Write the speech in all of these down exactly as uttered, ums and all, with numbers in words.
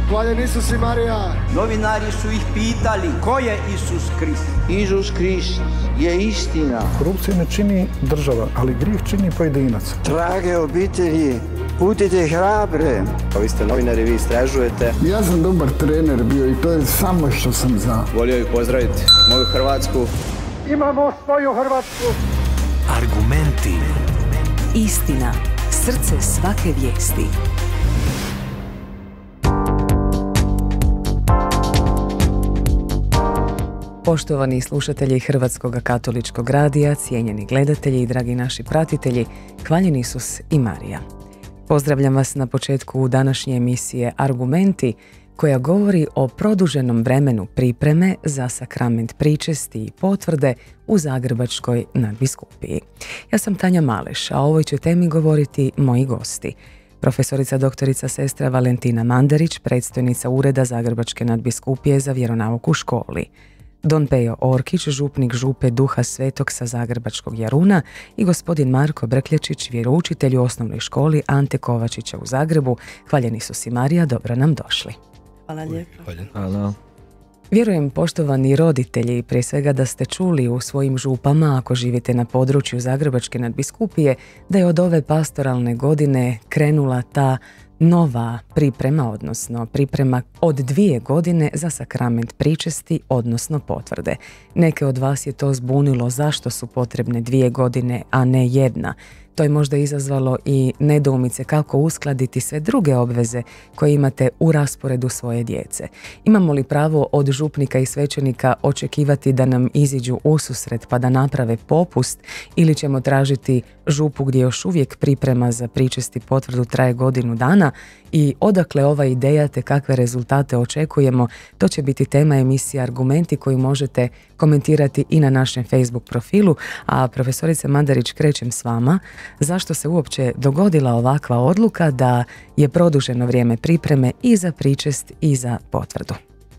Hvaljen Isus i Marija. Novinari su ih pitali ko je Isus Krist. Isus Krist je istina. Korupcija ne čini država, ali grijeh čini pojedinac. Drage obitelji, budite hrabre. Vi ste novinari, vi istražujete. Ja sam dobar trener bio i to je samo što sam znao. Volio bih pozdraviti moju Hrvatsku. Imamo svoju Hrvatsku. Argumenti. Istina. Srce svake vijesti. Poštovani slušatelji Hrvatskog katoličkog radija, cijenjeni gledatelji i dragi naši pratitelji, hvaljen Isus i Marija. Pozdravljam vas na početku današnje emisije Argumenti, koja govori o produženom vremenu pripreme za sakrament pričesti i potvrde u Zagrebačkoj nadbiskupiji. Ja sam Tanja Maleš, a o ovoj će temi govoriti moji gosti. Profesorica doktorica sestra Valentina Mandarić, predstojnica Ureda Zagrebačke nadbiskupije za vjeronauk u školi. Don Pejo Orkić, župnik župe Duha Svetog sa Zagrebačkog Jaruna i gospodin Marko Brkljačić, vjeroučitelj u osnovnoj školi Ante Kovačića u Zagrebu. Hvaljen Isus i Marija, dobro nam došli. Hvala lijepo. Hvala. Vjerujem, poštovani roditelji, prije svega da ste čuli u svojim župama, ako živite na području Zagrebačke nadbiskupije, da je od ove pastoralne godine krenula ta nova priprema, odnosno priprema od dvije godine za sakrament pričesti, odnosno potvrde. Neke od vas je to zbunilo zašto su potrebne dvije godine, a ne jedna. To je možda izazvalo i nedoumice kako uskladiti sve druge obveze koje imate u rasporedu svoje djece. Imamo li pravo od župnika i svećenika očekivati da nam iziđu ususret pa da naprave popust, ili ćemo tražiti župu gdje još uvijek priprema za pričesti potvrdu traje godinu dana? I odakle ova ideja te kakve rezultate očekujemo, to će biti tema emisije Argumenti koju možete komentirati i na našem Facebook profilu. A profesorice Mandarić, krećem s vama. Zašto se uopće dogodila ovakva odluka da je produženo vrijeme pripreme i za pričest i za potvrdu?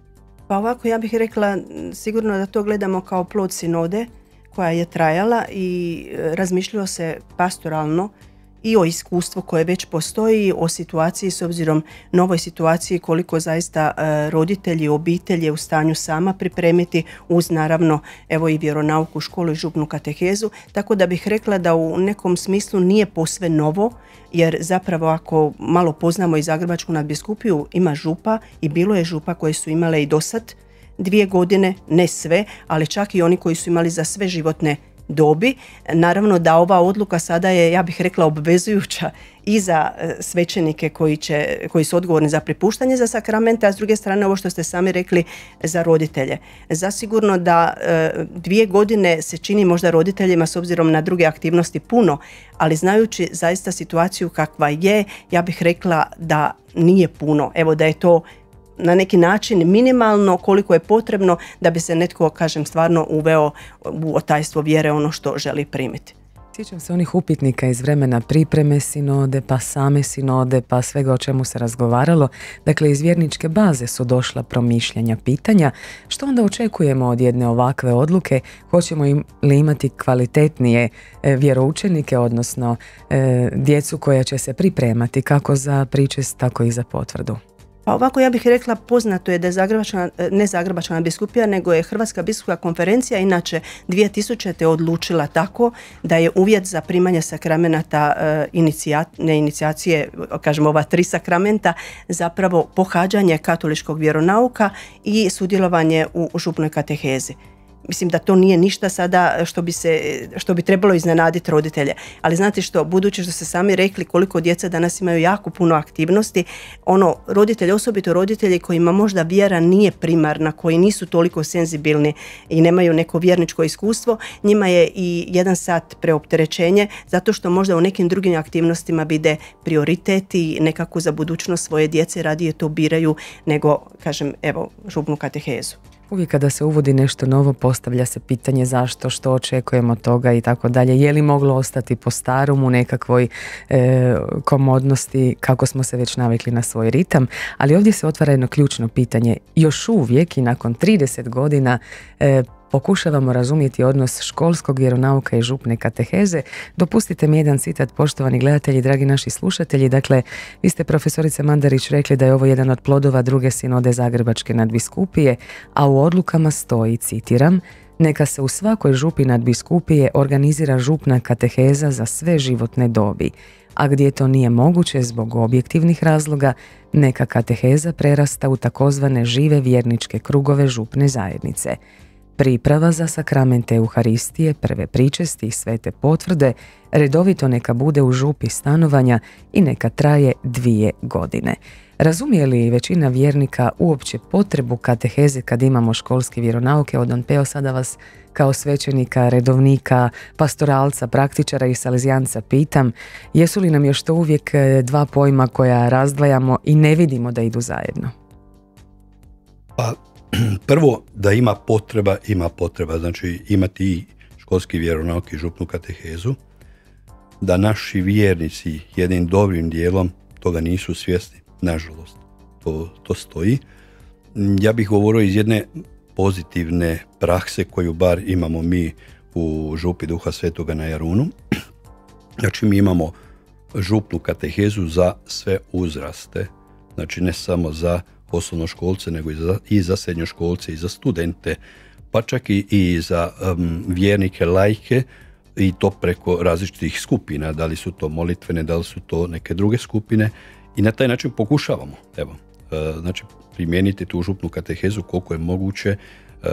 Pa ovako, ja bih rekla sigurno da to gledamo kao plod sinode koja je trajala i razmišljalo se pastoralno i o iskustvu koje već postoji, o situaciji s obzirom novoj situaciji koliko zaista e, roditelji, obitelj je u stanju sama pripremiti uz naravno evo i vjeronauku, školu i župnu katehezu, tako da bih rekla da u nekom smislu nije posve novo, jer zapravo ako malo poznamo i Zagrebačku nadbiskupiju, ima župa i bilo je župa koje su imale i dosad dvije godine, ne sve, ali čak i oni koji su imali za sve životne dobi. Naravno da ova odluka sada je, ja bih rekla, obvezujuća i za svećenike koji, će, koji su odgovorni za pripuštanje za sakramente, a s druge strane ovo što ste sami rekli za roditelje. Zasigurno da e, dvije godine se čini možda roditeljima s obzirom na druge aktivnosti puno, ali znajući zaista situaciju kakva je, ja bih rekla da nije puno. Evo da je to na neki način minimalno koliko je potrebno da bi se netko, kažem, stvarno uveo u otajstvo vjere ono što želi primiti. Sjećam se onih upitnika iz vremena pripreme sinode, pa same sinode, pa svega o čemu se razgovaralo. Dakle, iz vjerničke baze su došla promišljanja, pitanja. Što onda očekujemo od jedne ovakve odluke? Hoćemo li imati kvalitetnije e, vjeroučenike, odnosno e, djecu koja će se pripremati kako za pričest, tako i za potvrdu? Pa ovako, ja bih rekla, poznato je da je Zagrebačka, ne Zagrebačka nadbiskupija, nego je Hrvatska biskupska konferencija inače dvije tisućite. odlučila tako da je uvjet za primanje sakramenata e, inicija, ne inicijacije, kažemo ova tri sakramenta, zapravo pohađanje katoličkog vjeronauka i sudjelovanje u župnoj katehezi. Mislim da to nije ništa sada što bi, se, što bi trebalo iznenaditi roditelje. Ali znate što, budući što ste sami rekli koliko djeca danas imaju jako puno aktivnosti, ono, roditelji, osobito roditelji kojima možda vjera nije primarna, koji nisu toliko senzibilni i nemaju neko vjerničko iskustvo, njima je i jedan sat preopterećenje, zato što možda u nekim drugim aktivnostima vide prioritet i nekako za budućnost svoje djece radije to biraju nego, kažem, evo, župnu katehezu. Uvijek kada se uvodi nešto novo, postavlja se pitanje zašto, što očekujemo od toga i tako dalje. Je li moglo ostati po starom u nekakvoj e, komodnosti kako smo se već navikli na svoj ritam? Ali ovdje se otvara jedno ključno pitanje. Još uvijek i nakon trideset godina e, pokušavamo razumjeti odnos školskog vjeronauka i župne kateheze. Dopustite mi jedan citat, poštovani gledatelji, dragi naši slušatelji. Dakle, vi ste, profesorice Mandarić, rekli da je ovo jedan od plodova druge sinode Zagrebačke nadbiskupije, a u odlukama stoji, citiram, neka se u svakoj župi nadbiskupije organizira župna kateheza za sve životne dobi, a gdje to nije moguće zbog objektivnih razloga, neka kateheza prerasta u takozvane žive vjerničke krugove župne zajednice. Priprava za sakramente Euharistije, prve pričesti i svete potvrde redovito neka bude u župi stanovanja i neka traje dvije godine. Razumije li većina vjernika uopće potrebu kateheze kad imamo školski vjeronauke? Od Don Peo, sada vas kao svećenika, redovnika, pastoralca, praktičara i salezijanca pitam, jesu li nam još to uvijek dva pojma koja razdvajamo i ne vidimo da idu zajedno? Pa, prvo, da ima potreba, ima potreba, znači imati i školski vjeronauk i župnu katehezu, da naši vjernici jednim dobrim dijelom toga nisu svjesni, nažalost, to, to stoji. Ja bih govorio iz jedne pozitivne prakse koju bar imamo mi u župi Duha Svetoga na Jarunu. Znači mi imamo župnu katehezu za sve uzraste, znači ne samo za osnovnoškolce, nego i za, i za srednjoškolce, i za studente, pa čak i, i za um, vjernike, laike, i to preko različitih skupina, da li su to molitvene, da li su to neke druge skupine, i na taj način pokušavamo, evo, uh, znači primijeniti tu župnu katehezu koliko je moguće uh,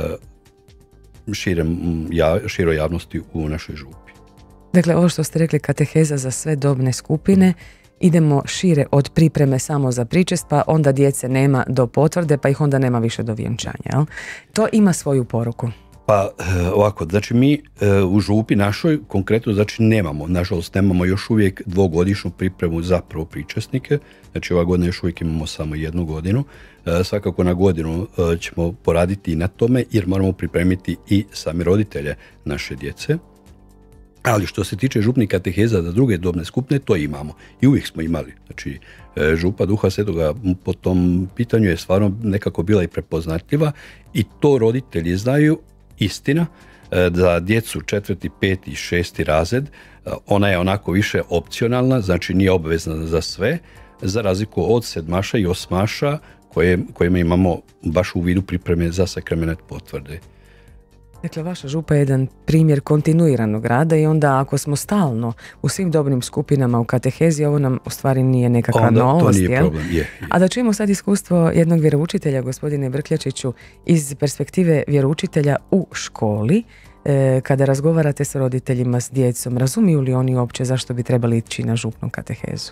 šire, ja, široj javnosti u našoj župi. Dakle, ovo što ste rekli, kateheza za sve dobne skupine, idemo šire od pripreme samo za pričest, pa onda djece nema do potvrde, pa ih onda nema više do vjenčanja. Jel? To ima svoju poruku. Pa ovako, znači mi u župi našoj konkretno znači nemamo, nažalost nemamo još uvijek dvogodišnju pripremu za prvopričesnike, znači ova godina još uvijek imamo samo jednu godinu, svakako na godinu ćemo poraditi i na tome jer moramo pripremiti i sami roditelje naše djece. Ali što se tiče župnih kateheza za druge dobne skupine, to imamo. I uvijek smo imali. Znači, župa Duha Svetoga po tom pitanju je stvarno nekako bila i prepoznatljiva i to roditelji znaju. Istina, za djecu četvrti, peti, šesti razred, ona je onako više opcionalna, znači nije obvezna za sve, za razliku od sedmaša i osmaša koje, kojima imamo baš u vidu pripreme za sakrament potvrde. Dakle, vaša župa je jedan primjer kontinuiranog rada i onda ako smo stalno u svim dobnim skupinama u katehezi, ovo nam u stvari nije nekakva onda novost. To nije jel? problem, je, je. A da čujemo sad iskustvo jednog vjeroučitelja, gospodine Brkljačiću, iz perspektive vjeroučitelja u školi, e, kada razgovarate s roditeljima, s djecom, razumiju li oni uopće zašto bi trebali ići na župnu katehezu?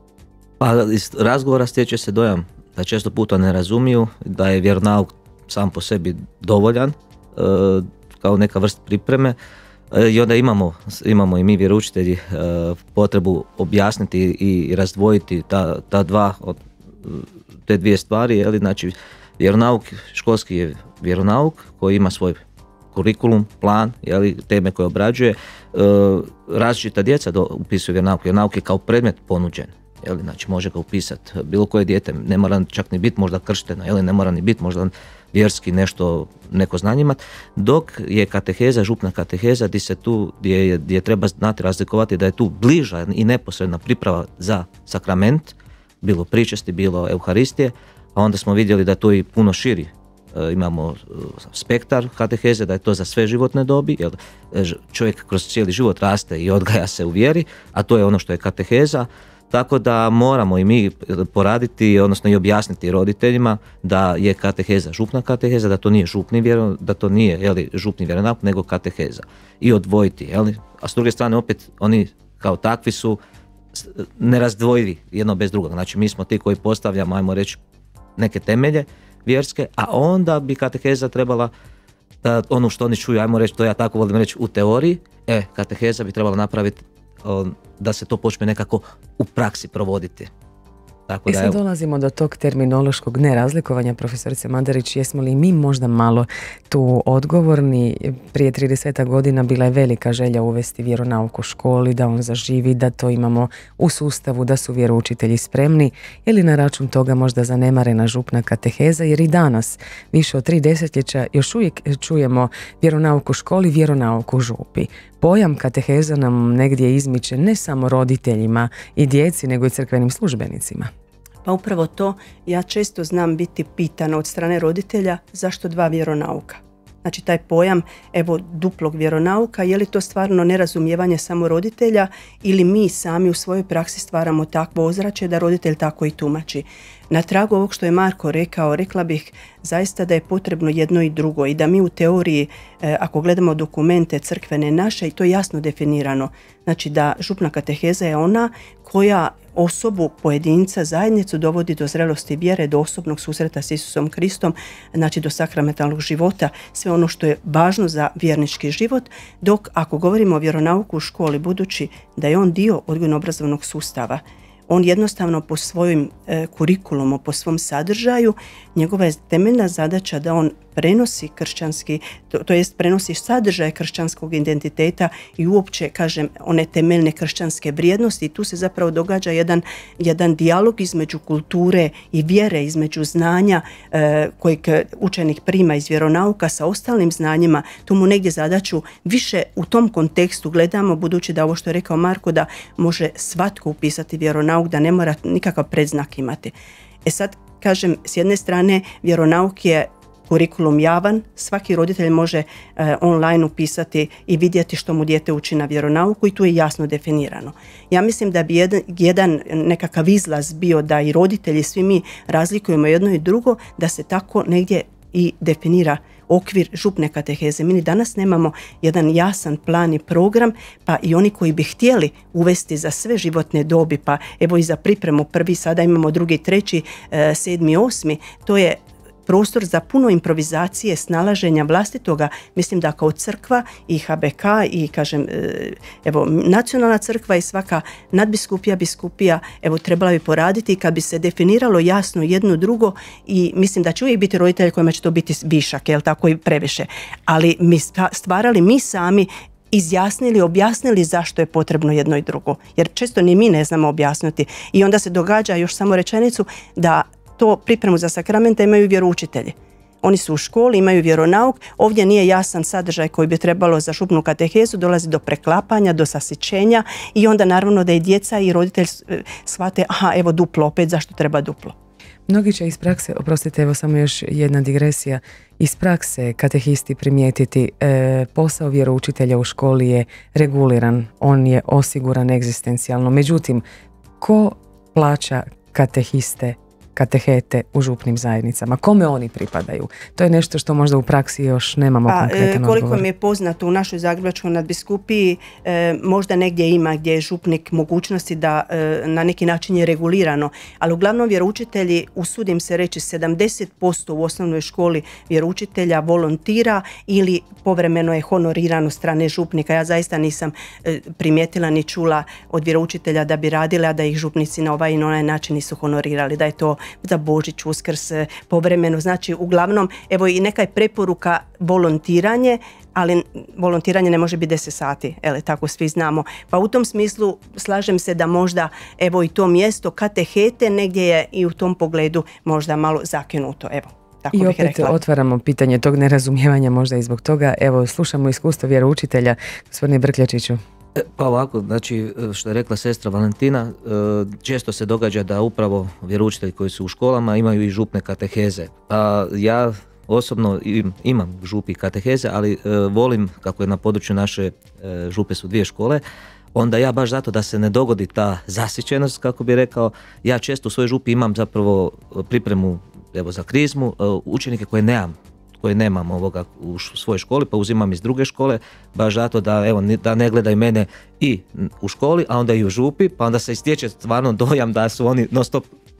Pa iz razgovora stječe se dojam da često puta ne razumiju, da je vjeronauk sam po sebi dovoljan, e, kao neka vrsta pripreme, i onda imamo, imamo i mi vjeroučitelji potrebu objasniti i razdvojiti ta, ta dva, te dvije stvari, jeli, znači vjeronauk, školski je vjeronauk koji ima svoj kurikulum, plan, jeli, teme koje obrađuje, različita djeca do, upisuju vjeronauk, vjeronauk je kao predmet ponuđen. Jeli, znači može ga upisati bilo koje dijete, ne mora čak ni biti možda kršteno, jeli, ne mora ni biti možda vjerski nešto, neko znanje imati, dok je kateheza, župna kateheza, gdje se tu, gdje, gdje treba znati razlikovati da je tu bliža i neposredna priprava za sakrament, bilo pričesti, bilo Euharistije, a onda smo vidjeli da je to i puno širi. E, imamo spektar kateheze, da je to za sve životne dobi, jer čovjek kroz cijeli život raste i odgaja se u vjeri, a to je ono što je kateheza. Tako da moramo i mi poraditi, odnosno i objasniti roditeljima da je kateheza župna kateheza, da to nije župni vjeronauk, da to nije jeli, župni vjeronauk, nego kateheza. I odvojiti, jeli? A s druge strane opet oni kao takvi su nerazdvojivi jedno bez drugog. Znači mi smo ti koji postavljamo, ajmo reći, neke temelje vjerske, a onda bi kateheza trebala, da ono što oni čuju, ajmo reći, to ja tako volim reći u teoriji, e, kateheza bi trebala napraviti da se to počne nekako u praksi provoditi. Tako I da, sad evo, dolazimo do tog terminološkog nerazlikovanja, profesorice Mandarić, jesmo li mi možda malo tu odgovorni? Prije trideset godina bila je velika želja uvesti vjeronauk u školi, da on zaživi, da to imamo u sustavu, da su vjeroučitelji spremni, ili na račun toga možda zanemarena župna kateheza, jer i danas, više od tri desetljeća, još uvijek čujemo vjeronauk u školi, vjeronauk u župi. Pojam kateheza nam negdje izmiče ne samo roditeljima i djeci, nego i crkvenim službenicima. Pa upravo to, ja često znam biti pitana od strane roditelja zašto dva vjeronauka. Znači taj pojam, evo, duplog vjeronauka, je li to stvarno nerazumijevanje samo roditelja ili mi sami u svojoj praksi stvaramo takvo ozračje da roditelj tako i tumači. Na tragu ovog što je Marko rekao, rekla bih zaista da je potrebno jedno i drugo i da mi u teoriji, eh, ako gledamo dokumente crkvene naše, i to je jasno definirano, znači da župna kateheza je ona koja osobu, pojedinca, zajednicu dovodi do zrelosti vjere, do osobnog susreta s Isusom Kristom, znači do sakramentalnog života, sve ono što je važno za vjernički život, dok ako govorimo o vjeronauku u školi, budući da je on dio odgojno-obrazovnog sustava, on jednostavno po svojim e, kurikulumu, po svom sadržaju, njegova je temeljna zadaća da on prenosi kršćanski, to, to jest prenosi sadržaj kršćanskog identiteta i uopće, kažem, one temeljne kršćanske vrijednosti. I tu se zapravo događa jedan, jedan dijalog između kulture i vjere, između znanja e, kojeg učenik prima iz vjeronauka sa ostalim znanjima. Tu mu negdje zadaću više u tom kontekstu gledamo, budući da ovo što je rekao Marko, da može svatko upisati vjeronauk, da ne mora nikakav predznak imati. E sad, kažem, s jedne strane vjeronauk je kurikulum javan, svaki roditelj može e, online upisati i vidjeti što mu dijete uči na vjeronauku i tu je jasno definirano. Ja mislim da bi jedan, jedan nekakav izlaz bio da i roditelji, svi mi razlikujemo jedno i drugo, da se tako negdje i definira okvir župne kateheze. Mi ni danas nemamo jedan jasan plan i program, pa i oni koji bi htjeli uvesti za sve životne dobi, pa evo i za pripremu prvi, sada imamo drugi, treći, e, sedmi, osmi, to je prostor za puno improvizacije, snalaženja vlastitoga. Mislim da kao crkva i H B K i, kažem, evo, nacionalna crkva i svaka nadbiskupija, biskupija, evo, trebala bi poraditi kad bi se definiralo jasno jedno drugo, i mislim da će uvijek biti roditelji kojima će to biti višak, jel tako, i previše. Ali mi stvarali mi sami, izjasnili, objasnili zašto je potrebno jedno i drugo. Jer često ni mi ne znamo objasniti. I onda se događa, još samo rečenicu, da to pripremu za sakramente imaju vjeroučitelji. Oni su u školi, imaju vjeronauk, ovdje nije jasan sadržaj koji bi trebalo za župnu katehezu, dolazi do preklapanja, do sasićenja i onda naravno da i djeca i roditelj shvate, aha, evo duplo, opet zašto treba duplo. Mnogi će iz prakse, oprostite, evo samo još jedna digresija, iz prakse katehisti primijetiti e, posao vjeroučitelja u školi je reguliran, on je osiguran egzistencijalno. Međutim, ko plaća katehiste, katehete u župnim zajednicama? Kome oni pripadaju? To je nešto što možda u praksi još nemamo pa, konkretan koliko odgovor. mi je poznato u našoj Zagrebačkoj nadbiskupiji, e, možda negdje ima gdje je župnik mogućnosti da e, na neki način je regulirano, ali uglavnom vjeroučitelji, usudim se reći, sedamdeset posto u osnovnoj školi vjeroučitelja volontira ili povremeno je honorirano strane župnika. Ja zaista nisam e, primijetila ni čula od vjeroučitelja da bi radila, da ih župnici na ovaj i na onaj način nisu honorirali, da je to za Božić, Uskrs, povremeno. Znači, uglavnom, evo i neka je preporuka volontiranje, ali volontiranje ne može biti deset sati, ele, tako svi znamo. Pa u tom smislu slažem se da možda, evo, i to mjesto katehete negdje je i u tom pogledu možda malo zakinuto, evo. Tako I opet rekla. Otvaramo pitanje tog nerazumijevanja možda i zbog toga. Evo, slušamo iskustvo vjeroučitelja, gospodine Brkljačiću. Pa ovako, znači što je rekla sestra Valentina, često se događa da upravo vjeroučitelji koji su u školama imaju i župne kateheze. A ja osobno imam župi kateheze, ali volim, kako je na području naše župe su dvije škole, onda ja baš zato da se ne dogodi ta zasićenost, kako bi rekao, ja često u svojoj župi imam zapravo pripremu, evo, za krizmu, učenike koje nemam koje nemam ovoga u svojoj školi, pa uzimam iz druge škole, baš zato da, evo, da ne gledaju mene i u školi, a onda i u župi, pa onda se istječe stvarno dojam da su oni non stop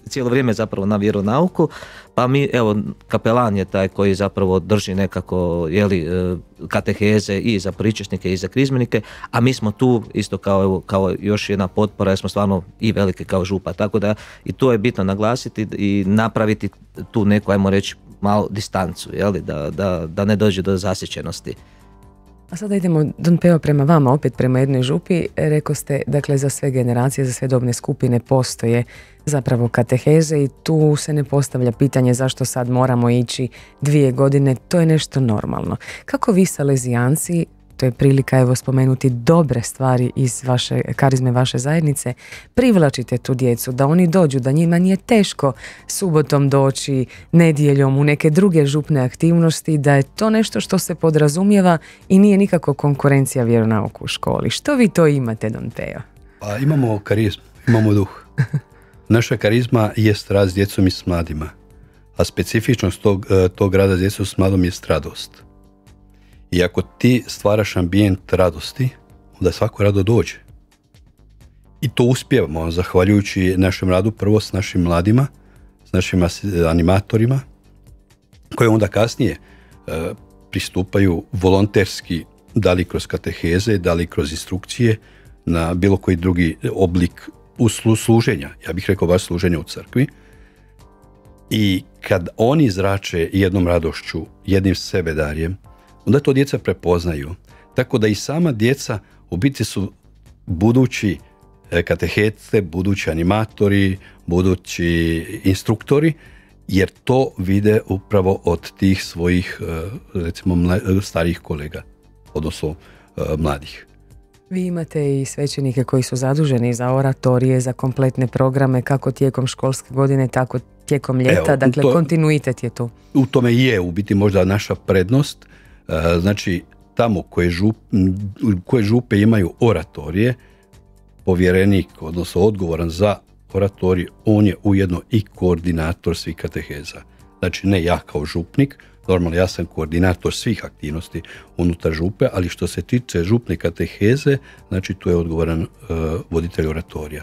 cijelo vrijeme zapravo na vjeronauku, pa mi, evo, kapelan je taj koji zapravo drži nekako, jeli, kateheze i za pričesnike i za krizmenike, a mi smo tu isto kao, evo, kao još jedna potpora, jer smo stvarno i velike kao župa, tako da i to je bitno naglasiti i napraviti tu neku, ajmo reći, malo distancu, jeli, da, da, da ne dođe do zasjećenosti. A sada idemo, Don Peo, prema vama, opet prema jednoj župi. Rekao ste, dakle, za sve generacije, za sve dobne skupine postoje zapravo kateheze i tu se ne postavlja pitanje zašto sad moramo ići dvije godine, to je nešto normalno. Kako vi salezijanci, to je prilika evo spomenuti dobre stvari iz vaše karizme, vaše zajednice, privlačite tu djecu, da oni dođu, da njima nije teško subotom doći, nedjeljom u neke druge župne aktivnosti, da je to nešto što se podrazumijeva i nije nikako konkurencija vjeronauku u školi. Što vi to imate, Don Peo? Pa imamo karizmu, imamo duh. Naša karizma jest rad s djecom i s mladima, a specifičnost tog, tog rada s djecom s mladom jest radost. I ako ti stvaraš ambijent radosti, onda svako rado dođe. I to uspijevamo, zahvaljujući našem radu prvo s našim mladima, s našim animatorima, koji onda kasnije e, pristupaju volonterski, da li kroz kateheze, da li kroz instrukcije, na bilo koji drugi oblik služenja. Ja bih rekao baš služenja u crkvi. I kad oni zrače jednom radošću, jednim sebedarjem, onda to djeca prepoznaju. Tako da i sama djeca u biti su budući katehete, budući animatori, budući instruktori, jer to vide upravo od tih svojih, recimo, starijih kolega, odnosno mladih. Vi imate i svećenike koji su zaduženi za oratorije, za kompletne programe, kako tijekom školske godine, tako tijekom ljeta, Evo, dakle to, kontinuitet je tu. U tome je u biti možda naša prednost. Znači, tamo koje, žup, koje župe imaju oratorije, povjerenik, odnosno odgovoran za oratorij, on je ujedno i koordinator svih kateheza. Znači, ne ja kao župnik, normalno ja sam koordinator svih aktivnosti unutar župe, ali što se tiče župne kateheze, znači tu je odgovoran uh, voditelj oratorija.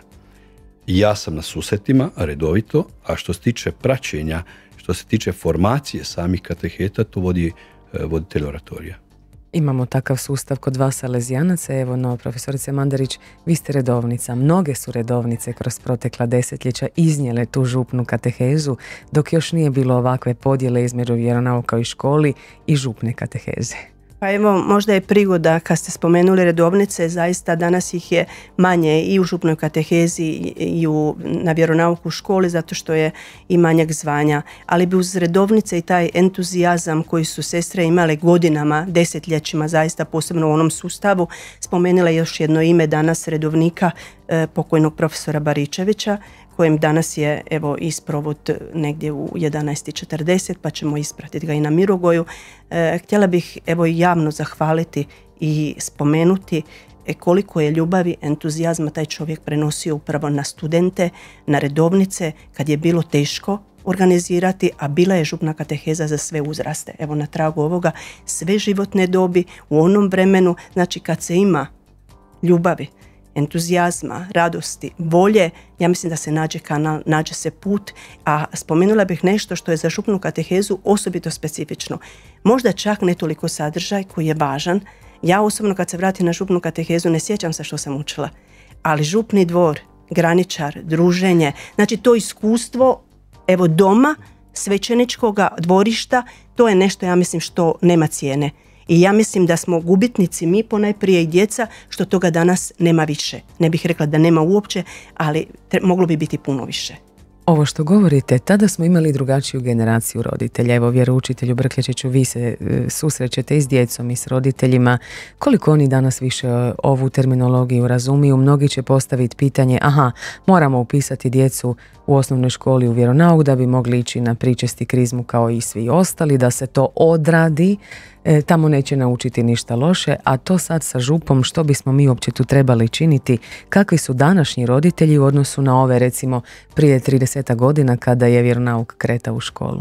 Ja sam na susretima redovito, a što se tiče praćenja, što se tiče formacije samih kateheta, to vodi voditelj oratorija. Imamo takav sustav kod vas salezijanaca, evo no, profesorice Mandarić, vi ste redovnica, mnoge su redovnice kroz protekla desetljeća iznijele tu župnu katehezu, dok još nije bilo ovakve podjele između vjeronauka u školi i župne kateheze. Pa evo, možda je prigoda, kad ste spomenuli redovnice, zaista danas ih je manje i u župnoj katehezi i u, na vjeronauku u školi, zato što je i manjak zvanja. Ali bi uz redovnice i taj entuzijazam koji su sestre imale godinama, desetljećima, zaista posebno u onom sustavu, spomenula još jedno ime danas redovnika, eh, pokojnog profesora Baričevića, kojem danas je evo isprovod negdje u jedanaest i četrdeset, pa ćemo ispratiti ga i na Mirogoju. E, htjela bih evo javno zahvaliti i spomenuti koliko je ljubavi, entuzijazma taj čovjek prenosio upravo na studente, na redovnice, kad je bilo teško organizirati, a bila je župna kateheza za sve uzraste. Evo na tragu ovoga, sve životne dobi u onom vremenu, znači kad se ima ljubavi, entuzijazma, radosti, volje, ja mislim da se nađe kanal, nađe se put, a spomenula bih nešto što je za župnu katehezu osobito specifično. Možda čak ne toliko sadržaj koji je važan. Ja osobno kad se vratim na župnu katehezu ne sjećam se što sam učila, ali župni dvor, graničar, druženje, znači to iskustvo evo doma, svećeničkoga dvorišta, to je nešto ja mislim što nema cijene. I ja mislim da smo gubitnici mi ponajprije i djeca što toga danas nema više. Ne bih rekla da nema uopće, ali moglo bi biti puno više. Ovo što govorite, tada smo imali drugačiju generaciju roditelja. Evo, vjeroučitelju Brkljačiću, vi se e, susrećete i s djecom i s roditeljima. Koliko oni danas više ovu terminologiju razumiju? Mnogi će postaviti pitanje, aha, moramo upisati djecu u osnovnoj školi u vjeronauk da bi mogli ići na pričesti krizmu kao i svi ostali, da se to odradi. E, tamo neće naučiti ništa loše, a to sad sa župom, što bismo mi uopće tu trebali činiti? Kakvi su današnji roditelji u odnosu na ove, recimo, prije trideset godina kada je vjeronauk kretao u školu?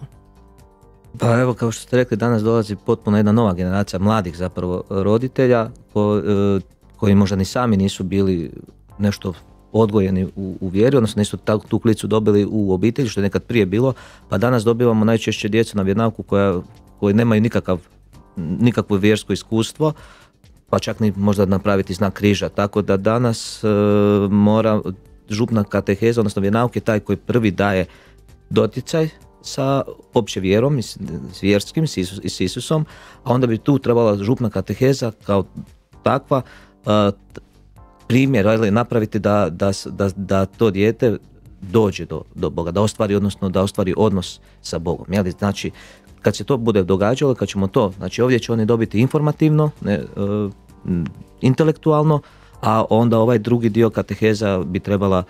Pa evo, kao što ste rekli, danas dolazi potpuno jedna nova generacija mladih zapravo roditelja ko, e, koji možda ni sami nisu bili nešto odgojeni u, u vjeri, odnosno nisu ta, tu klicu dobili u obitelji, što je nekad prije bilo, pa danas dobivamo najčešće djecu na vjernauku koja, koji nemaju nikakav, nikakvo vjersko iskustvo, pa čak ni možda napraviti znak križa. Tako da danas e, mora župna kateheza, odnosno vjernauk je taj koji prvi daje doticaj sa opće vjerom, s vjerskim, s, Isus, s Isusom, a onda bi tu trebala župna kateheza kao takva uh, primjer, ali napraviti da, da, da, da to dijete dođe do, do Boga, da ostvari, odnosno da ostvari odnos sa Bogom. Jeli? Znači, kad se to bude događalo, kad ćemo to, znači ovdje će oni dobiti informativno, ne, uh, intelektualno, a onda ovaj drugi dio kateheza bi trebala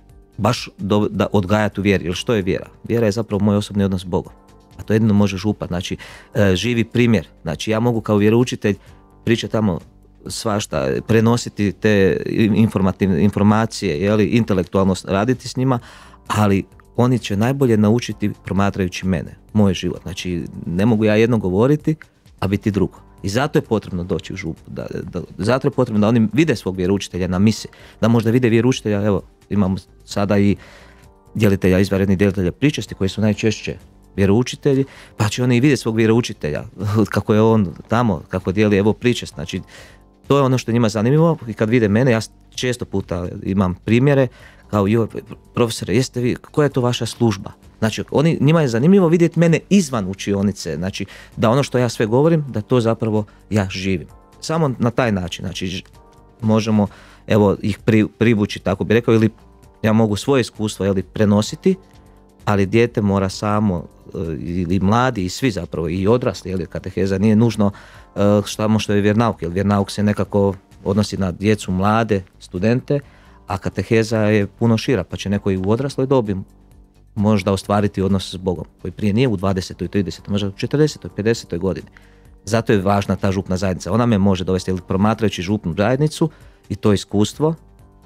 baš do, da odgajati u vjeri. Jer što je vjera? Vjera je zapravo moj osobni odnos s Bogom. A to jedino može župan. Znači, e, živi primjer. Znači, ja mogu kao vjeroučitelj pričati tamo svašta, prenositi te informativne informacije, jeli, intelektualno raditi s njima, ali oni će najbolje naučiti promatrajući mene, moj život. Znači, ne mogu ja jedno govoriti, a biti drugo. I zato je potrebno doći u župu. Da, da, zato je potrebno da oni vide svog vjeroučitelja na misi. Da možda vide vjeroučitelja, evo, imamo sada i djelitelja, izvanrednih djelitelja pričesti koji su najčešće vjeroučitelji, pa će oni i vidjeti svog vjeroučitelja, kako je on tamo, kako dijeli evo pričest. Znači, to je ono što je njima zanimljivo i kad vide mene, ja često puta imam primjere, kao joj, profesore, jeste vi, koja je to vaša služba? Znači, oni, njima je zanimljivo vidjeti mene izvan učionice, znači, da ono što ja sve govorim, da to zapravo ja živim. Samo na taj način, znači, možemo, evo, ih pri, privući, tako bi rekao, ili ja mogu svoje iskustvo, jeli, prenositi, ali dijete mora samo, ili mladi, i svi zapravo, i odrasli, jeli, kateheza nije nužno samo što je vjernauk, jer vjernauk se nekako odnosi na djecu, mlade, studente, a kateheza je puno šira, pa će neko i u odrasloj dobi možda ostvariti odnos s Bogom, koji prije nije u dvadesetoj, tridesetoj, možda u četrdesetoj, pedesetoj godini. Zato je važna ta župna zajednica. Ona me može dovesti, jer promatrajući župnu zajednicu i to iskustvo,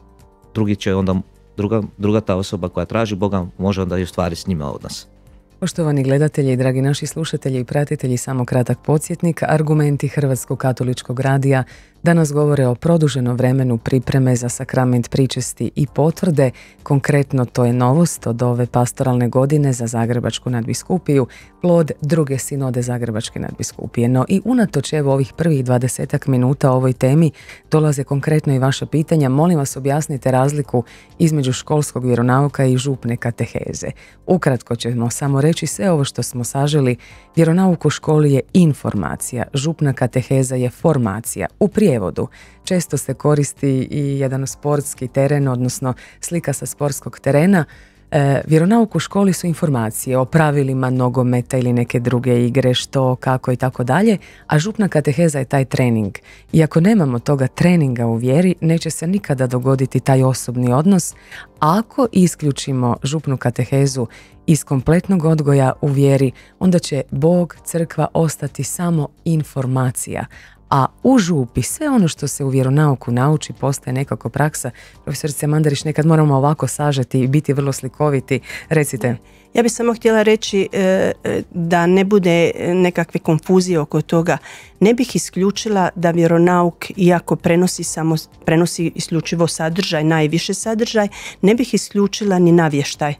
drugi će onda, druga, druga ta osoba koja traži Boga može onda i ostvariti s njima odnos. Poštovani gledatelji i dragi naši slušatelji i pratitelji, samo kratak podsjetnik. Argumenti Hrvatskog katoličkog radija danas govore o produženom vremenu pripreme za sakrament pričesti i potvrde. Konkretno to je novost od ove pastoralne godine za Zagrebačku nadbiskupiju, plod druge sinode Zagrebačke nadbiskupije. No i unatoč evo ovih prvih dvadesetak minuta o ovoj temi dolaze konkretno i vaša pitanja. Molim vas, objasnite razliku između školskog vjeronauka i župne kateheze. Ukratko ćemo samo reći sve ovo što smo saželi. Vjeronauk u školi je informacija, župna kateheza je formacija. U prijevodu često se koristi i jedan sportski teren, odnosno slika sa sportskog terena. E, vjeronauk u školi su informacije o pravilima nogometa ili neke druge igre, što, kako i tako dalje, a župna kateheza je taj trening. I ako nemamo toga treninga u vjeri, neće se nikada dogoditi taj osobni odnos. Ako isključimo župnu katehezu iz kompletnog odgoja u vjeri, onda će Bog, crkva ostati samo informacija. A u župi sve ono što se u vjeronauku nauči postaje nekako praksa. Profesorice Mandarić, nekad moramo ovako sažeti i biti vrlo slikoviti. Recite. Ja bih samo htjela reći e, da ne bude nekakve konfuzije oko toga. Ne bih isključila da vjeronauk, iako prenosi, samo, prenosi isključivo sadržaj, najviše sadržaj, ne bih isključila ni navještaj,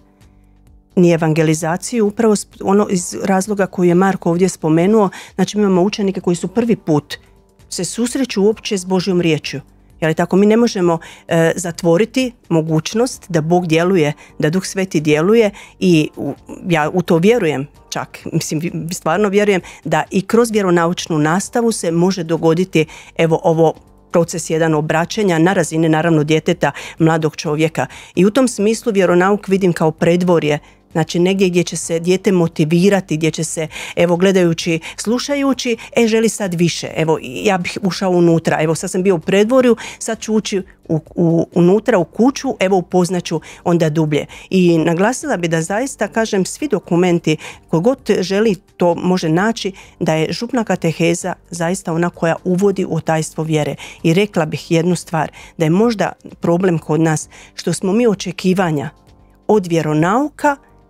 ni evangelizaciju, upravo ono iz razloga koji je Marko ovdje spomenuo. Znači, mi imamo učenike koji su prvi put se susreću uopće s Božjom riječju. Jer tako mi ne možemo e, zatvoriti mogućnost da Bog djeluje, da Duh Sveti djeluje i u, ja u to vjerujem čak, mislim stvarno vjerujem da i kroz vjeronaučnu nastavu se može dogoditi evo ovo proces jedan obraćanja na razini naravno djeteta, mladog čovjeka. I u tom smislu vjeronauk vidim kao predvorje, znači negdje gdje će se dijete motivirati, gdje će se, evo gledajući, slušajući, e želi sad više, evo ja bih ušao unutra, evo sad sam bio u predvorju, sad ću ući u, u, unutra u kuću, evo upoznaću onda dublje. I naglasila bi da zaista, kažem, svi dokumenti, kogod želi to može naći, da je župna kateheza zaista ona koja uvodi u tajstvo vjere. I rekla bih jednu stvar, da je možda problem kod nas što smo mi očekivanja od vjeronauka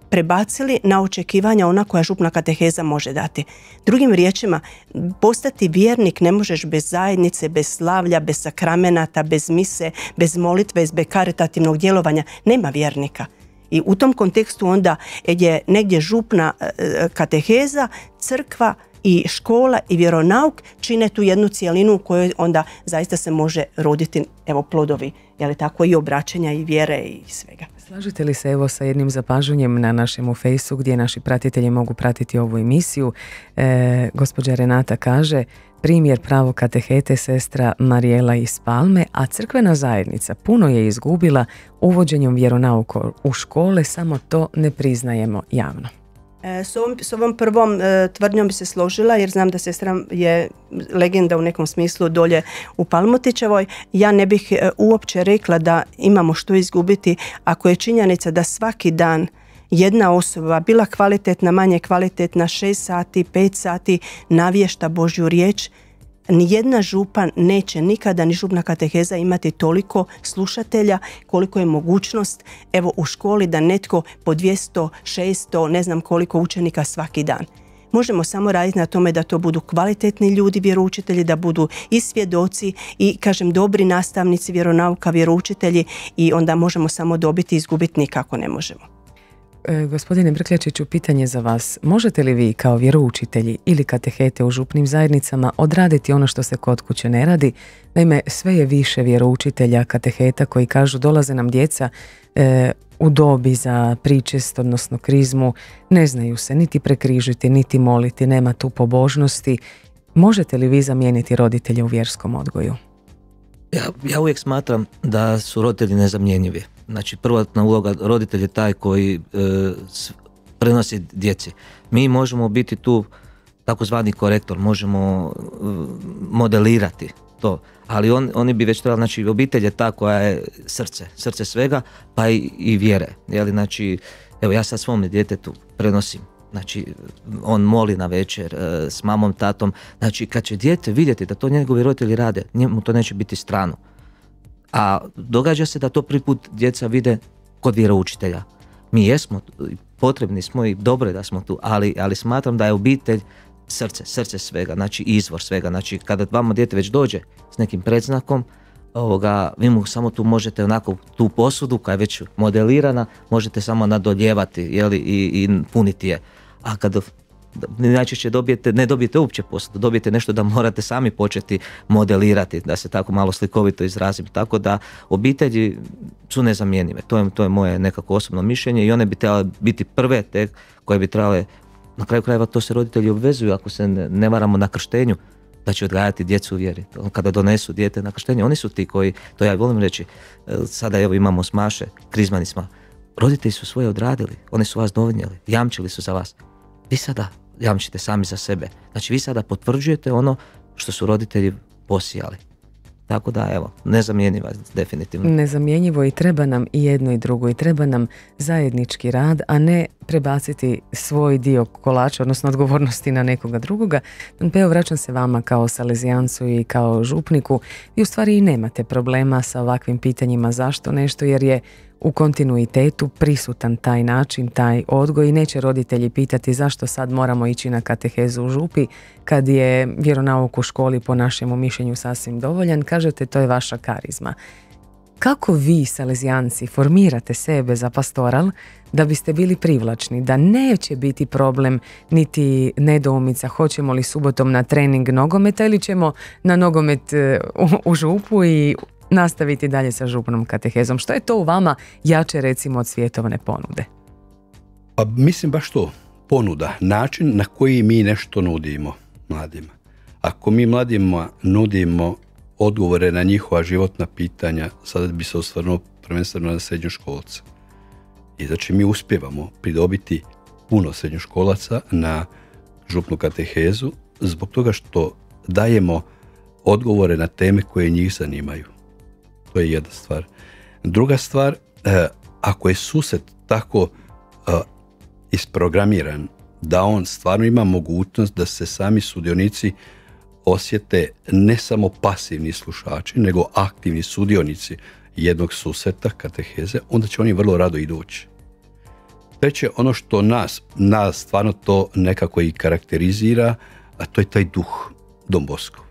prebacili na očekivanja ona koja župna kateheza može dati. Drugim riječima, postati vjernik ne možeš bez zajednice, bez slavlja, bez sakramenata, bez mise, bez molitve, bez karitativnog djelovanja. Nema vjernika. I u tom kontekstu onda je negdje župna kateheza, crkva i škola i vjeronauk čine tu jednu cijelinu u kojoj onda zaista se može roditi evo plodovi, je li tako, i obraćanja i vjere i svega. Slažete li se evo sa jednim zapažanjem na našemu fejsu gdje naši pratitelji mogu pratiti ovu emisiju? E, gospođa Renata kaže: primjer pravo katehete sestra Marijela iz Palme, a crkvena zajednica puno je izgubila uvođenjem vjeronauka u škole, samo to ne priznajemo javno. E, s, ovom, s ovom prvom e, tvrdnjom bi se složila, jer znam da sestra je legenda u nekom smislu dolje u Palmotićevoj. Ja ne bih e, uopće rekla da imamo što izgubiti ako je činjenica da svaki dan jedna osoba, bila kvalitetna, manje kvalitetna, šest sati, pet sati, navješta Božju riječ. Nijedna župa neće nikada, ni župna kateheza, imati toliko slušatelja koliko je mogućnost evo u školi da netko po dvjesto, šesto, ne znam koliko učenika svaki dan. Možemo samo raditi na tome da to budu kvalitetni ljudi, vjeroučitelji, da budu i svjedoci i, kažem, dobri nastavnici vjeronauka, vjeroučitelji, i onda možemo samo dobiti i izgubiti nikako ne možemo. E, gospodine Brkljačiću, pitanje za vas. Možete li vi kao vjeroučitelji ili katehete u župnim zajednicama odraditi ono što se kod kuće ne radi? Naime, sve je više vjeroučitelja, kateheta koji kažu dolaze nam djeca e, u dobi za pričest, odnosno krizmu, ne znaju se niti prekrižiti, niti moliti, nema tu pobožnosti. Možete li vi zamijeniti roditelje u vjerskom odgoju? Ja, ja uvijek smatram da su roditelji nezamjenjivi. Znači, prvotna uloga roditelja je taj koji e, prenosi djeci. Mi možemo biti tu takozvani korektor, možemo e, modelirati to, ali on, oni bi već trebali, znači obitelj je ta koja je srce, srce svega, pa i, i vjere. Jeli, znači, evo ja sad svome djetetu prenosim. Znači, on moli na večer e, s mamom, tatom. Znači, kad će dijete vidjeti da to njegovi roditelji rade, njemu to neće biti strano. A događa se da to prvi put djeca vide kod vjeroučitelja. Mi jesmo, potrebni smo i dobro je da smo tu, ali, ali smatram da je obitelj srce, srce svega, znači izvor svega. Znači, kada vama dijete već dođe s nekim predznakom, ovoga, vi mu samo tu možete onako tu posudu koja je već modelirana, možete samo nadoljevati, jeli, i, i puniti je. A kada najčešće dobijete, ne dobijete uopće posudu, dobijete nešto da morate sami početi modelirati, da se tako malo slikovito izrazim. Tako da obitelji su nezamjenjive. To je, to je moje nekako osobno mišljenje i one bi trebale biti prve te koje bi trebale, na kraju krajeva to se roditelji obvezuju, ako se ne, ne varamo na krštenju, da će odgajati djecu u vjeri. Kada donesu dijete na krštenje, oni su ti koji, to ja volim reći, sada evo imamo smaše, krizmani smo, roditelji su svoje odradili, oni su vas dovinjeli, jamčili su za vas. Vi sada jamčite sami za sebe. Znači vi sada potvrđujete ono što su roditelji posijali. Tako da, evo, nezamjenjiva definitivno. Nezamjenjivo i treba nam i jedno i drugo i treba nam zajednički rad, a ne prebaciti svoj dio kolača, odnosno odgovornosti na nekoga drugoga. Peo, vraćam se vama kao salezijancu i kao župniku. Vi u stvari i nemate problema sa ovakvim pitanjima zašto nešto, jer je u kontinuitetu prisutan taj način, taj odgoj i neće roditelji pitati zašto sad moramo ići na katehezu u župi kad je vjeronauk u školi po našemu mišljenju sasvim dovoljan. Kažete, to je vaša karizma. Kako vi, salezijanci, formirate sebe za pastoral da biste bili privlačni, da neće biti problem niti nedoumica hoćemo li subotom na trening nogometa ili ćemo na nogomet u, u župu i nastaviti dalje sa župnom katehezom? Što je to u vama jače, recimo, od svjetovne ponude? Pa mislim baš to, ponuda, način na koji mi nešto nudimo mladima. Ako mi mladima nudimo odgovore na njihova životna pitanja, sada bi se osvrnuo prvenstveno na srednjoškolce. I znači mi uspijevamo pridobiti puno srednjoškolaca na župnu katehezu zbog toga što dajemo odgovore na teme koje njih zanimaju. To je jedna stvar. Druga stvar, eh, ako je susret tako eh, isprogramiran da on stvarno ima mogućnost da se sami sudionici osjete ne samo pasivni slušači, nego aktivni sudionici jednog susreta, kateheze, onda će oni vrlo rado i doći. Treće, ono što nas, nas stvarno to nekako i karakterizira, a to je taj duh Don Bosco.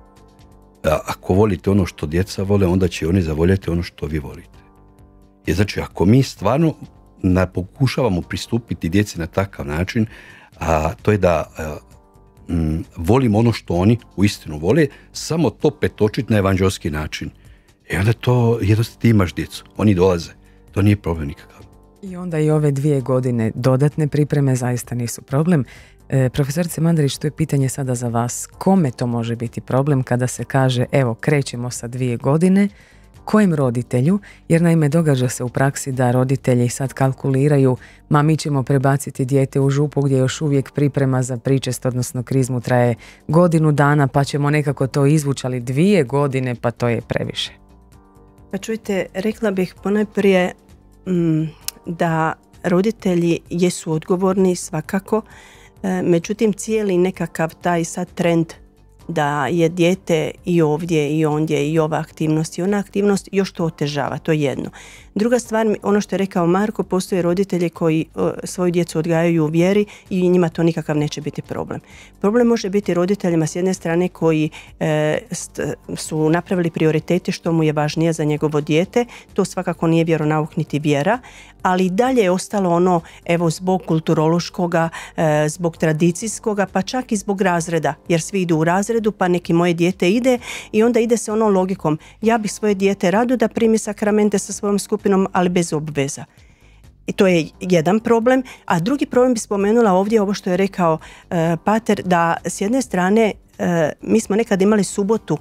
A, ako volite ono što djeca vole, onda će oni zavoljeti ono što vi volite. I znači, ako mi stvarno na, pokušavamo pristupiti djeci na takav način, a to je da a, m, volimo ono što oni uistinu vole, samo to pretočiti na evanđelski način. I onda to, jednostavno ti imaš djecu, oni dolaze, to nije problem nikakav. I onda i ove dvije godine dodatne pripreme zaista nisu problem. E, profesorice Mandarić, to je pitanje sada za vas. Kome to može biti problem kada se kaže evo krećemo sa dvije godine, kojem roditelju? Jer naime događa se u praksi da roditelji sad kalkuliraju ma mi ćemo prebaciti dijete u župu gdje još uvijek priprema za pričest, odnosno krizmu traje godinu dana pa ćemo nekako to izvući, ali dvije godine pa to je previše. Pa čujte, rekla bih ponajprije mm, da roditelji jesu odgovorni svakako, e, međutim cijeli nekakav taj sad trend da je dijete i ovdje i ondje i ova aktivnost i ona aktivnost još to otežava, to je jedno. Druga stvar, ono što je rekao Marko, postoje roditelji koji o, svoju djecu odgajaju u vjeri i njima to nikakav neće biti problem. Problem može biti roditeljima s jedne strane koji e, st, su napravili prioritete što mu je važnije za njegovo dijete, to svakako nije vjeronauk niti vjera, ali i dalje je ostalo ono, evo zbog kulturološkoga, e, zbog tradicijskoga, pa čak i zbog razreda, jer svi idu u razredu, pa neki moje dijete ide i onda ide se onom logikom, ja bih svoje dijete rado da primi sakramente sa svojom skupinom, ali bez obveza. I to je jedan problem, a drugi problem bi spomenula ovdje ovo što je rekao e, pater, da s jedne strane e, mi smo nekad imali subotu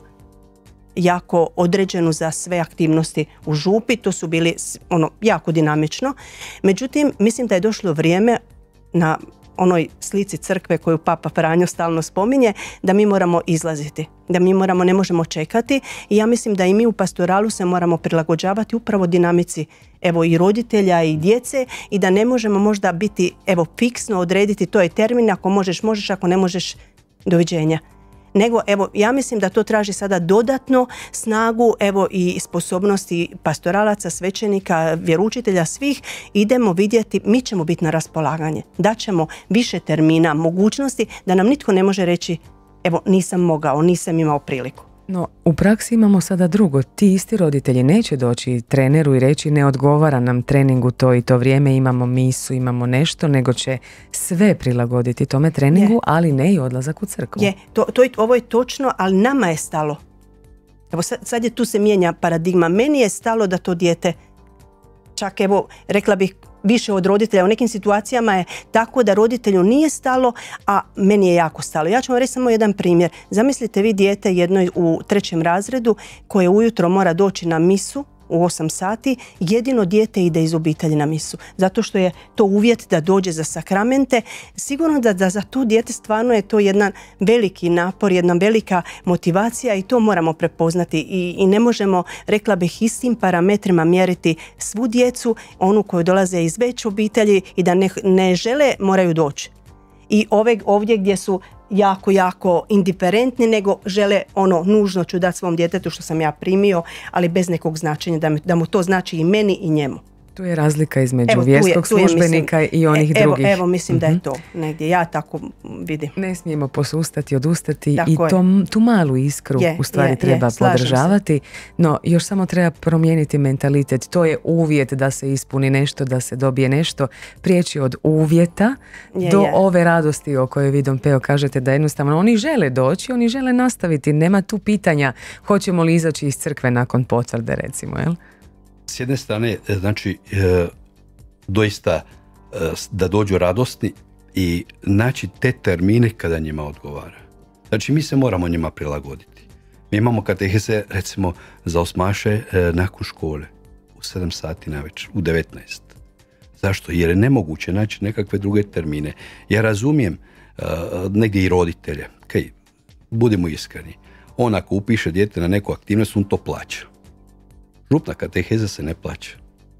jako određenu za sve aktivnosti u župi, to su bili ono jako dinamično. Međutim, mislim da je došlo vrijeme na onoj slici crkve koju Papa Franjo stalno spominje, da mi moramo izlaziti, da mi moramo, ne možemo čekati i ja mislim da i mi u pastoralu se moramo prilagođavati upravo dinamici evo i roditelja i djece i da ne možemo možda biti evo fiksno odrediti to je termin, ako možeš, možeš, ako ne možeš, doviđenja. Nego, evo, ja mislim da to traži sada dodatno snagu, evo i sposobnosti pastoralaca, svećenika, vjeroučitelja, svih. Idemo vidjeti, mi ćemo biti na raspolaganje. Daćemo više termina, mogućnosti da nam nitko ne može reći, evo, nisam mogao, nisam imao priliku. No, u praksi imamo sada drugo. Ti isti roditelji neće doći treneru i reći ne odgovara nam treningu to i to vrijeme, imamo misu, imamo nešto, nego će sve prilagoditi tome treningu, je. Ali ne i odlazak u crkvu. Je, to, to je, ovo je točno, ali nama je stalo. Evo sad, sad je tu se mijenja paradigma. Meni je stalo da to dijete, čak evo, rekla bih, više od roditelja. U nekim situacijama je tako da roditelju nije stalo, a meni je jako stalo. Ja ću vam reći samo jedan primjer. Zamislite vi dijete jednoj u trećem razredu koje ujutro mora doći na misu u osam sati, jedino dijete ide iz obitelji na misu. Zato što je to uvjet da dođe za sakramente. Sigurno da, da za to dijete stvarno je to jedan veliki napor, jedna velika motivacija i to moramo prepoznati. I, i ne možemo, rekla bih, istim parametrima mjeriti svu djecu, onu koju dolaze iz veće obitelji i da ne, ne žele, moraju doći. I ove, ovdje gdje su jako, jako indiferentni, nego žele ono, nužno ću dati svom djetetu što sam ja primio, ali bez nekog značenja, da, mi, da mu to znači i meni i njemu. Tu je razlika između evo, vjerskog tu je, tu službenika je, mislim, i onih evo, drugih. Evo, mislim mm-hmm. da je to negdje. Ja tako vidim. Ne smijemo posustati, odustati tako i to, tu malu iskru je, u stvari je, treba je, podržavati. No, još samo treba promijeniti mentalitet. To je uvjet da se ispuni nešto, da se dobije nešto. Prijeći od uvjeta je, do je. ove radosti o kojoj vi, Don Peo, kažete da jednostavno oni žele doći, oni žele nastaviti. Nema tu pitanja hoćemo li izaći iz crkve nakon potvrde, recimo, jel? S jedne strane, znači, e, doista da dođu radosni i naći te termine kada njima odgovara. Znači mi se moramo njima prilagoditi. Mi imamo kateheze recimo za osmaše nakon škole u sedam sati navečer, u devetnaest. Zašto? Jer je nemoguće naći nekakve druge termine. Ja razumijem uh, negdje i roditelje. Kaj, budimo iskreni. On ako upiše dijete na neku aktivnost, on to plaća. Župna kateheza se ne plaća.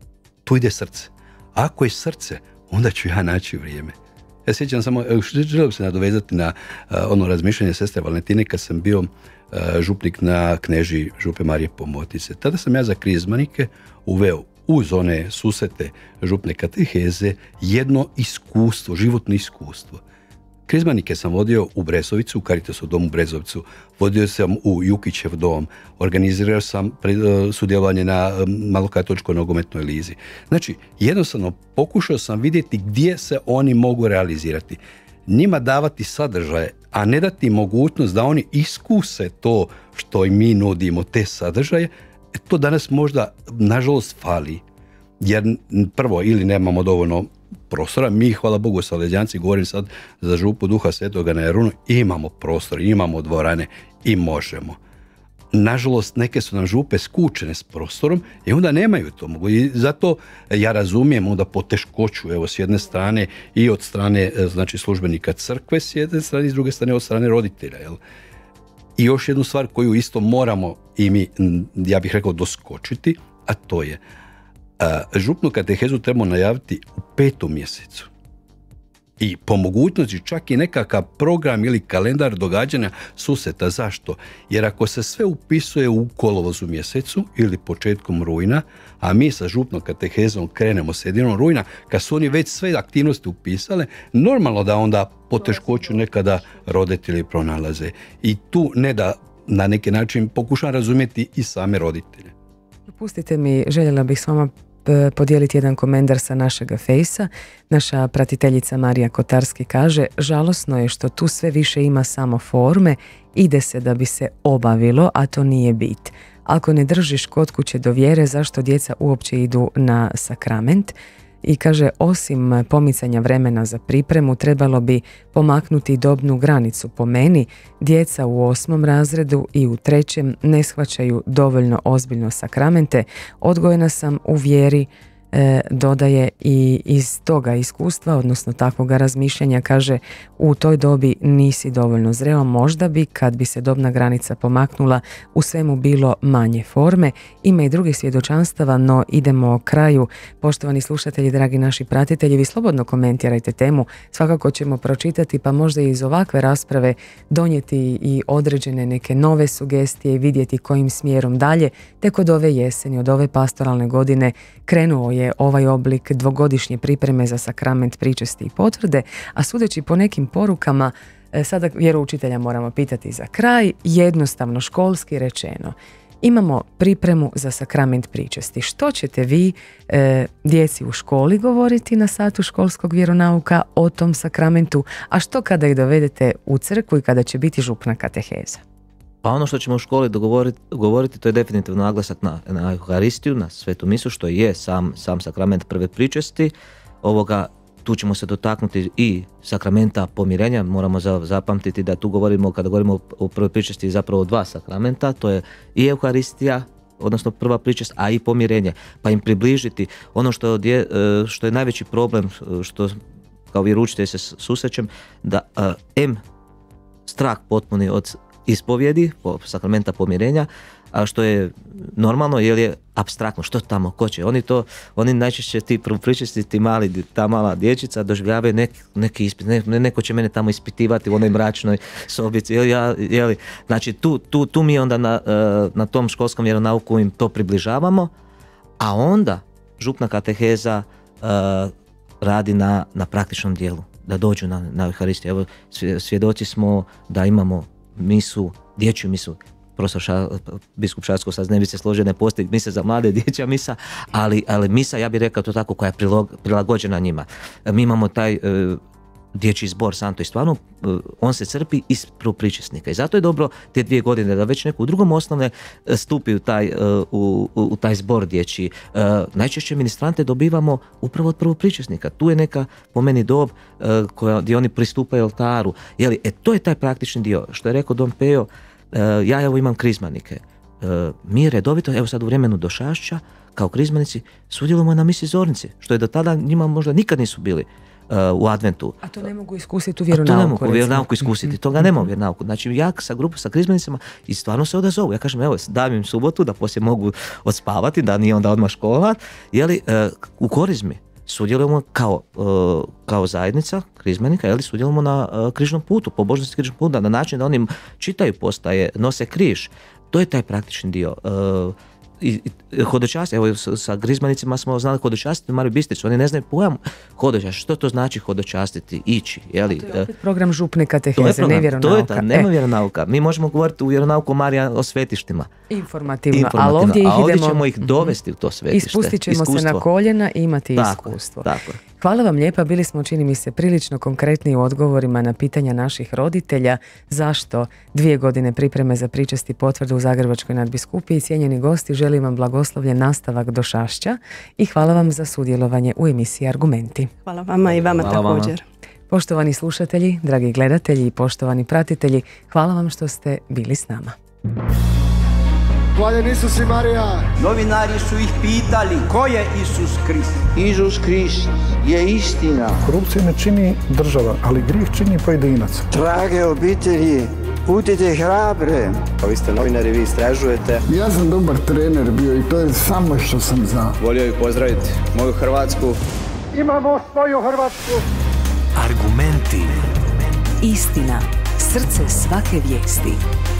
Tu ide srce. Ako je srce, onda ću ja naći vrijeme. Ja sjećam samo, želim se nadovezati na uh, ono razmišljanje sestre Valentine kad sam bio uh, župnik na Knežiji župe Marije Pomotice. Tada sam ja za krizmanike uveo uz one susete župne kateheze jedno iskustvo, životno iskustvo. Krizmanike sam vodio u Brezovicu, u Caritasu dom u Brezovicu, vodio sam u Jukićev dom, organizirao sam sudjelovanje na malokatoličkoj nogometnoj lizi. Znači, jednostavno pokušao sam vidjeti gdje se oni mogu realizirati. Njima davati sadržaje, a ne dati mogućnost da oni iskuse to što im mi nudimo, te sadržaje, to danas možda, nažalost, fali. Jer prvo, ili nemamo dovoljno prostora, mi, hvala Bogu, Salezjanci, govorim sad za župu Duha Svetoga na Jarunu, imamo prostor, imamo dvorane i možemo. Nažalost, neke su nam župe skučene s prostorom i onda nemaju to. I zato ja razumijem onda poteškoću, evo, s jedne strane i od strane, znači, službenika crkve, s jedne strane i s druge strane od strane roditelja, jel? I još jednu stvar koju isto moramo i mi, ja bih rekao, doskočiti, a to je a, župnu katehezu trebamo najaviti u petom mjesecu. I po mogućnosti čak i nekakav program ili kalendar događanja susreta. Zašto? Jer ako se sve upisuje u kolovozu mjesecu ili početkom rujna, a mi sa župnom katehezom krenemo sredinom rujna, kad su oni već sve aktivnosti upisale, normalno da onda poteškoću nekada roditelji pronalaze. I tu ne da na neki način pokušam razumjeti i same roditelje. Pustite mi, željela bih s vama podijeliti jedan komentar sa našega fejsa. Naša pratiteljica Marija Kotarski kaže: žalosno je što tu sve više ima samo forme, ide se da bi se obavilo, a to nije bit. Ako ne držiš kod kuće do vjere, zašto djeca uopće idu na sakrament? I kaže, osim pomicanja vremena za pripremu, trebalo bi pomaknuti dobnu granicu. Po meni, djeca u osmom razredu i u trećem ne shvaćaju dovoljno ozbiljno sakramente. Odgojena sam u vjeri, e, dodaje, i iz toga iskustva, odnosno takvoga razmišljanja, kaže, u toj dobi nisi dovoljno zreo. Možda bi, kad bi se dobna granica pomaknula, u svemu bilo manje forme. Ima i drugih svjedočanstava, no idemo kraju. Poštovani slušatelji, dragi naši pratitelji, vi slobodno komentirajte temu, svakako ćemo pročitati, pa možda iz ovakve rasprave donijeti i određene neke nove sugestije i vidjeti kojim smjerom dalje. Tek od ove jeseni, od ove pastoralne godine krenuo je ovaj oblik dvogodišnje pripreme za sakrament pričesti i potvrde, a sudeći po nekim porukama, sada vjeroučitelja moramo pitati za kraj, jednostavno školski rečeno, imamo pripremu za sakrament pričesti. Što ćete vi e, djeci u školi govoriti na satu školskog vjeronauka o tom sakramentu, a što kada ih dovedete u crkvu i kada će biti župna kateheza? Pa ono što ćemo u školi dogovoriti, govoriti, to je definitivno naglasak na, na Euharistiju, na svetu misu, što je sam, sam sakrament prve pričesti. Ovoga, tu ćemo se dotaknuti i sakramenta pomirenja. Moramo zapamtiti da tu govorimo, kada govorimo o prvoj pričesti, zapravo dva sakramenta, to je i Euharistija, odnosno prva pričest, a i pomirenje, pa im približiti ono što je, što je najveći problem, što kao vjeroučitelj se susrećem, da em strah potpuni od ispovjedi, sakramenta pomirenja, a što je normalno jer je apstraktno, što tamo, ko će, oni to, oni najčešće ti prvopričesti, ti mali, ta mala dječica doživljavaju nek, neki ispit, ne, neko će mene tamo ispitivati u onoj mračnoj sobici, jel, ja, jel, znači tu, tu, tu mi onda na, na tom školskom vjeronauku im to približavamo, a onda župna kateheza uh, radi na, na praktičnom dijelu, da dođu na, na Euharistiju. Evo, svjedoci smo da imamo misu, dječju misu, profesor Ša, biskup Šarsko sad ne bi se složio, ne postoji misa za mlade, dječja misa, ali, ali misa, ja bih rekao to tako, koja je prilog, prilagođena njima. Mi imamo taj e, dječji zbor Santo i stvarno, e, on se crpi iz prvopričesnika i zato je dobro te dvije godine da već neko u drugom osnovne stupi u taj, e, u, u, u taj zbor dječji. E, najčešće ministrante dobivamo upravo od prvopričesnika. Tu je neka, po meni, dob e, koja, gdje oni pristupaju oltaru. Jeli, e, to je taj praktični dio. Što je rekao Don Pejo, Uh, ja evo imam krizmanike. Uh, mi redovito, evo sad u vremenu Došašća, kao krizmanici, sudjelujemo na misi Zornici, što je do tada njima možda nikad nisu bili uh, u adventu. A to ne mogu iskusiti u vjeronauku. A to ne mogu u vjeronauku iskusiti, mm-hmm. toga nema u vjeronauku. Znači ja sa grupom, sa krizmanicima i stvarno se odazovu. Ja kažem, evo, dajem im subotu da poslije mogu odspavati, da nije onda odmah škola, jeli, uh, u korizmi sudjelujemo kao, uh, kao zajednica krizmenika, jeli, sudjelujemo na uh, križnom putu, pobožnosti križnog puta, na način da oni čitaju postaje, nose križ. To je taj praktični dio. Uh, i, i hodočasti, evo sa, sa Grizmanicima smo znali hodočastiti Mariju Bistricu, oni ne znaju pojam hodočast, što to znači hodočastiti, ići, jeli? To je opet program župne kateheze, To je program, ne vjeronauka. to je ta, nema vjeronauka. Mi možemo govoriti u vjeronauku Marija o svetištima. Informativno, Informativno, ali ovdje ih a ovdje idemo... ćemo ih dovesti u to svetište. Ispustit ćemo iskustvo. se na koljena i imati Tako, iskustvo. tako. Hvala vam lijepa, bili smo, čini mi se, prilično konkretni u odgovorima na pitanja naših roditelja. Zašto dvije godine pripreme za pričesti potvrdu u Zagrebačkoj nadbiskupiji? Cijenjeni gosti, želim vam blagoslovljen nastavak do Šašća i hvala vam za sudjelovanje u emisiji Argumenti. Hvala vama i vama Hvala također. vama. Poštovani slušatelji, dragi gledatelji i poštovani pratitelji, hvala vam što ste bili s nama. Hvaljen Isus i Marija. Novinari su ih pitali ko je Isus Krist. Isus Krist je istina. Korupciju ne čini država, ali grijeh čini pojedinac. Drage obitelji, budite hrabre. Pa vi ste novinari, vi istražujete. Ja sam dobar trener bio i to je samo što sam znao. Volio bih pozdraviti moju Hrvatsku. Imamo svoju Hrvatsku. Argumenti. Istina, srce svake vijesti.